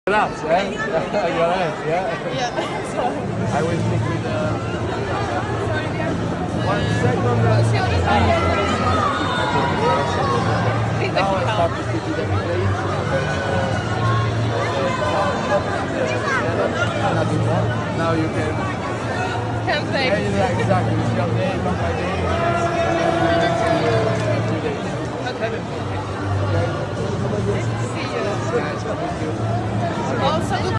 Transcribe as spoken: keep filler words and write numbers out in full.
Grazie, eh? Grazie, eh? Yeah. I will speak with uh... one second. Now I start to speak with everybody. Nothing more. Now you can... Can play. Yeah, exactly. It's your day, not my day.